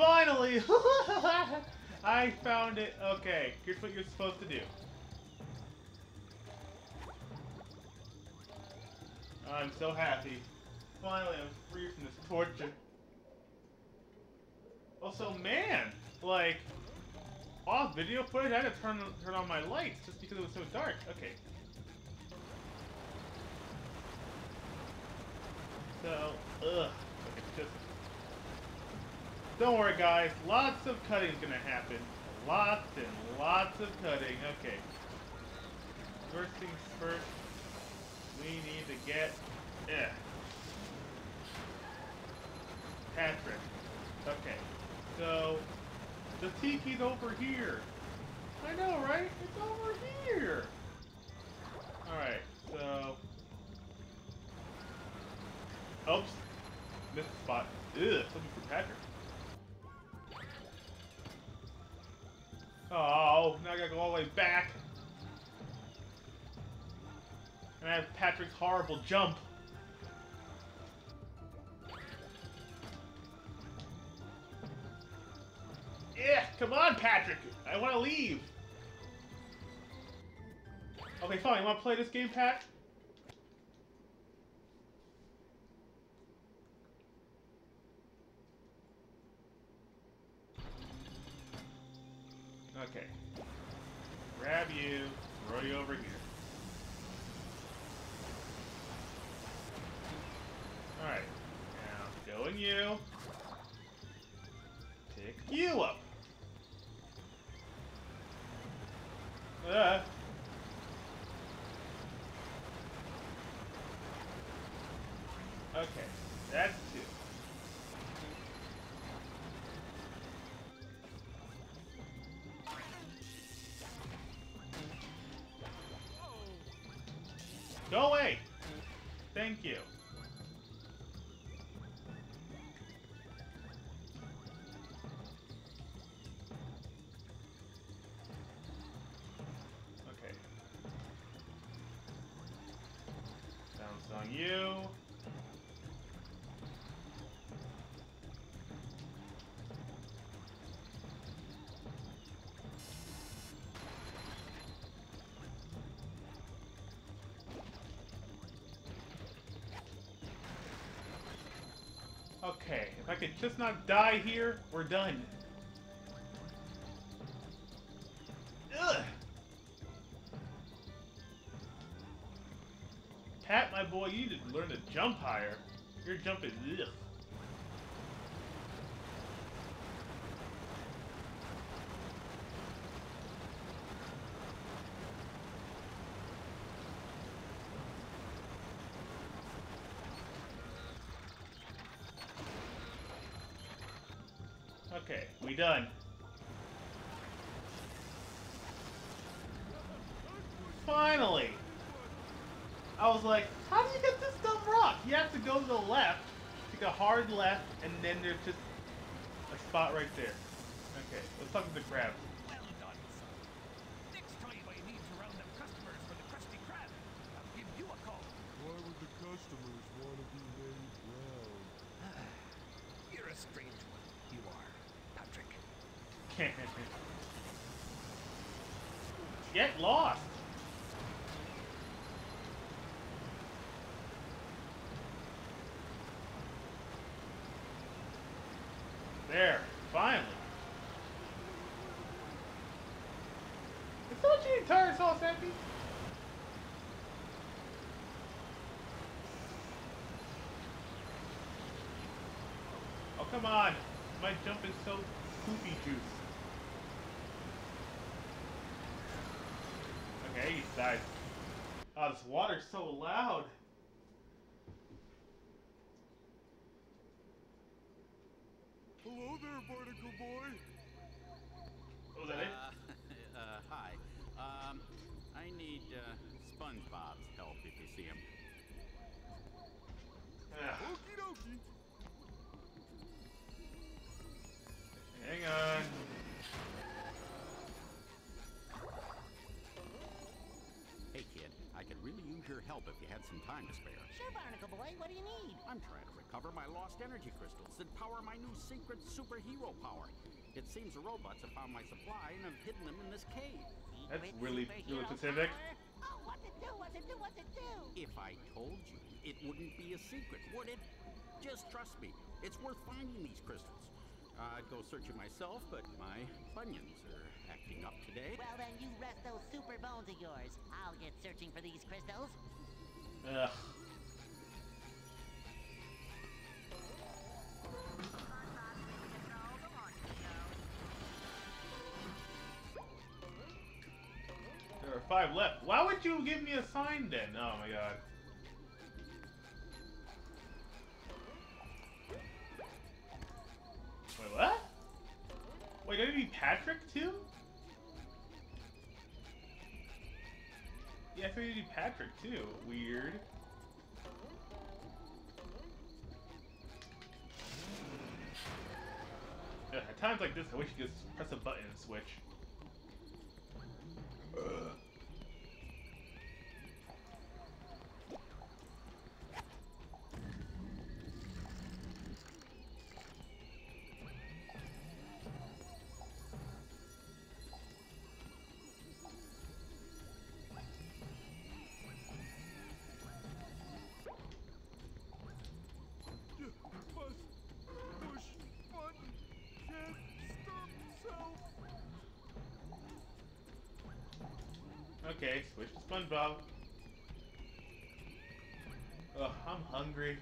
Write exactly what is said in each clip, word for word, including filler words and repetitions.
Finally! I found it. Okay, here's what you're supposed to do. I'm so happy. Finally, I'm free from this torture. Also, man, like, off video footage, I had to turn turn on my lights just because it was so dark. Okay. So, ugh. Okay, just. Don't worry, guys. Lots of cutting's gonna happen. Lots and lots of cutting. Okay. First things first, we need to get. Yeah. Patrick. Okay. So, the tiki's over here. I know, right? It's over here. Alright, so... Oops. Missed the spot. Ugh, something for Patrick. Oh, now I gotta go all the way back. And I have Patrick's horrible jump. Yeah, come on, Patrick! I want to leave! Okay, fine. You want to play this game, Pat? Okay. Grab you, throw you over here. Alright. Now, go in you. Pick you up. Uh. Okay, that's two. Go away! Thank you. Okay. Bounce on you. Okay, if I could just not die here, we're done. Ugh! Pat, my boy, you need to learn to jump higher. Your jump is ugh. Okay, we done. Finally! I was like, how do you get this dumb rock? You have to go to the left, take a hard left, and then there's just a spot right there. Okay, let's talk to the crab. Well done, son. Next time I need to round up customers for the Krusty Krab, I'll give you a call. Why would the customers want to be made brown? You're a strange one. You are, Patrick. Get lost! There, finally. Is that what you entire sauce empty? Oh, come on. My jump is so poopy juice. Okay, he died. Oh, this water's so loud. Hello there, Barnacle Boy. Was that it? Uh, uh, hi. Um, I need uh, SpongeBob's help if you see him. Ugh. Okie dokie. Hang on. Hey, kid, I could really use your your help if you had some time to spare. Sure, Barnacle Boy. What do you need? I'm trying to recover my lost energy crystals that power my new secret superhero power. It seems the robots have found my supply and have hidden them in this cave. That's Secret really, superhero really specific. power? Oh, what's it do? What's it do? What's it do? If I told you, it wouldn't be a secret, would it? Just trust me. It's worth finding these crystals. I'd go searching myself, but my bunions are acting up today. Well, then you rest those super bones of yours. I'll get searching for these crystals. Ugh. There are five left. Why would you give me a sign then? Oh my god. Wait, what? Wait, did it be Patrick too? Yeah, I thought it'd be Patrick too. Weird. Ugh, at times like this, I wish you could just press a button and switch. Ugh. Must push button. Can't stop self. Okay, switch to SpongeBob. Ugh, I'm hungry.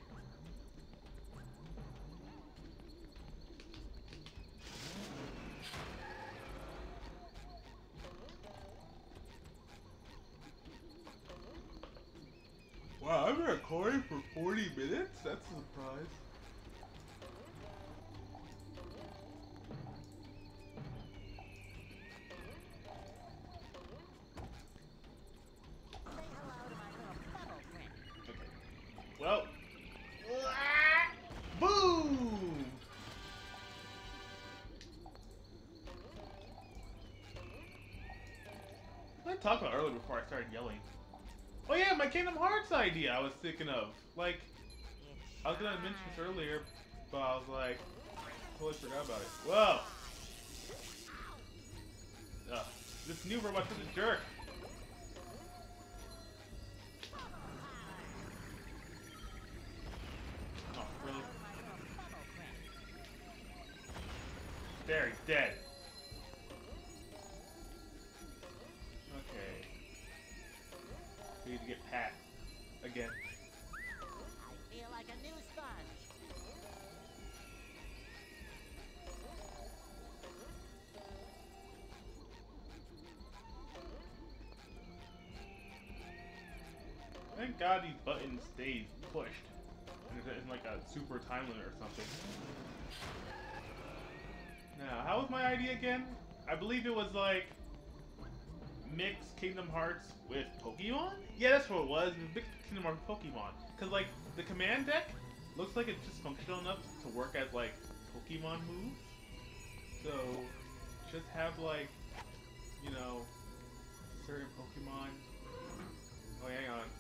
Wow, I've been recording for forty minutes? That's a surprise. Say hello to my little bubble friend. Okay. Well. Boom! What did I talk about earlier before I started yelling? Oh yeah, my Kingdom Hearts idea I was thinking of. Like, I was gonna mention this earlier, but I was like, totally forgot about it. Whoa! Ugh, this new robot's such a jerk. Oh, really? There, he's dead. Okay. We need to get Pat again. I feel like a new sponge. Thank God these buttons stay pushed. And it isn't like a super time limit or something. Now, how was my idea again? I believe it was like mix Kingdom Hearts with Pokemon? Yeah, that's what it was. It was mix Kingdom Hearts with Pokemon. Cause like the command deck looks like it's just functional enough to work as like Pokemon moves. So just have like, you know, certain Pokemon. Oh, hang on.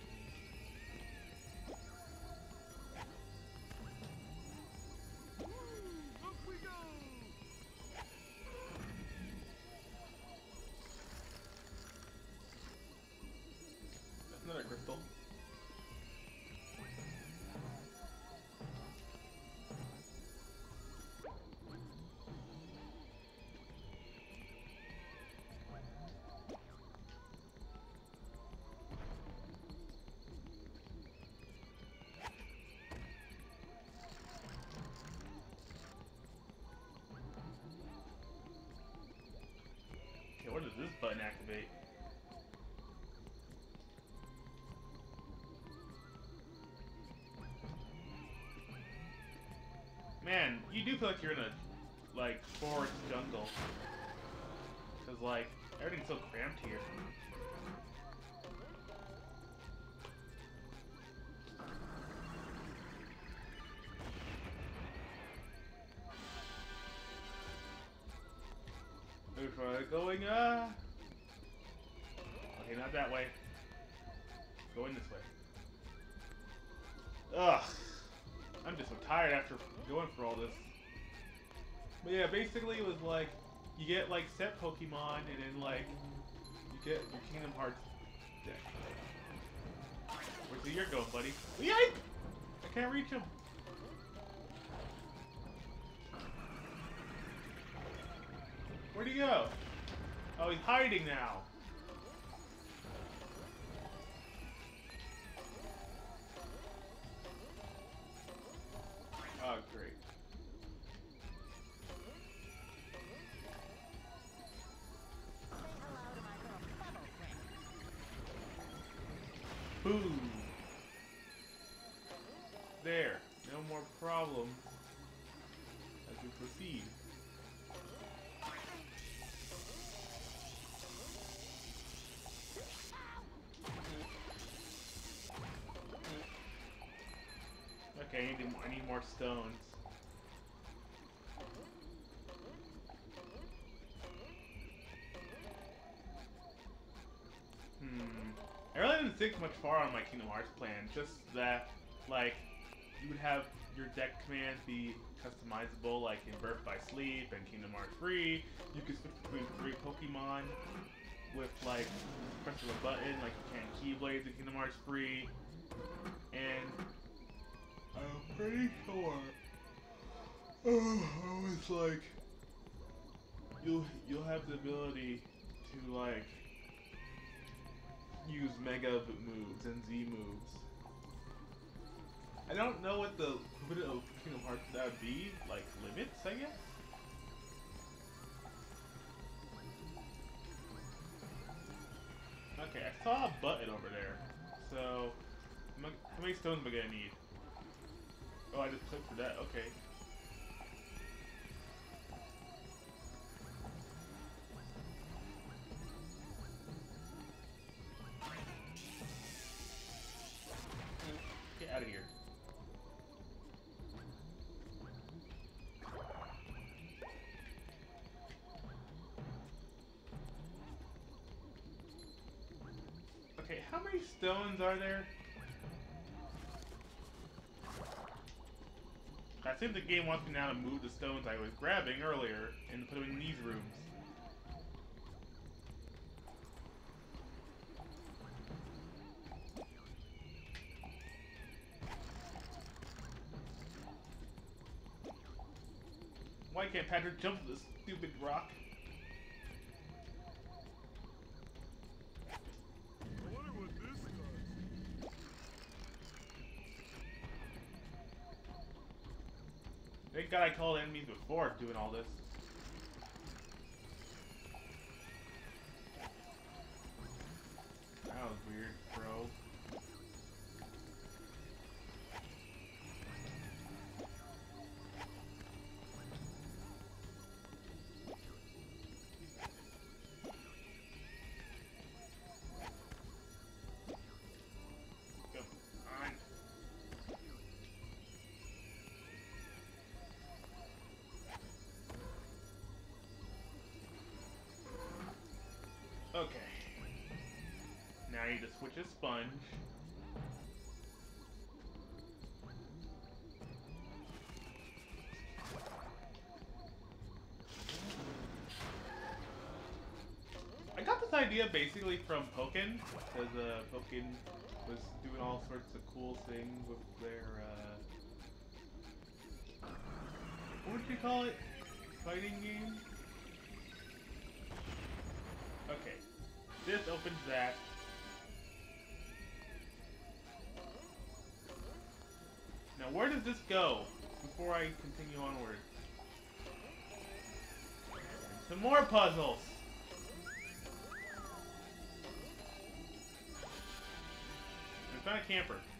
Up we go. That's another crystal. Okay, what does this button activate? Man, you do feel like you're in a, like, forest jungle. Cause, like, everything's so cramped here. We're going, uh... Okay, not that way. Going this way. Ugh. I'm just so tired after going for all this. But yeah, basically it was like, you get like set Pokemon, and then like, you get your Kingdom Hearts deck. Where's the year going, buddy? Yike! I can't reach him. Where'd he go? Oh, he's hiding now. Oh, great. Boom. There. No more problems as we proceed. Okay, I need, I need more stones. Hmm. I really didn't think much far on my Kingdom Hearts plan. Just that, like, you would have your deck commands be customizable, like in Birth by Sleep and Kingdom Hearts three. You could switch between three Pokemon with, like, press of a button, like you can Keyblades in Kingdom Hearts three. And I'm pretty sure oh, it's like you'll you'll have the ability to like use Mega moves and Z moves. I don't know what the equivalent of Kingdom Hearts that would be, like limits, I guess. Okay, I saw a button over there. So, how many stones am I gonna need? Oh, I just clicked for that. Okay. Get out of here. Okay, how many stones are there? I think the game wants me now to move the stones I was grabbing earlier and put them in these rooms. Why can't Patrick jump this stupid rock? I wonder what this does. Thank God I called enemies before doing all this. That was weird, bro. Come on. Okay. Now I need to switch a sponge. I got this idea basically from Pokken, because uh, Pokken was doing all sorts of cool things with their, uh... what would you call it? Fighting game? Okay. This opens that. Now where does this go before I continue onward? Some more puzzles! I found a camper.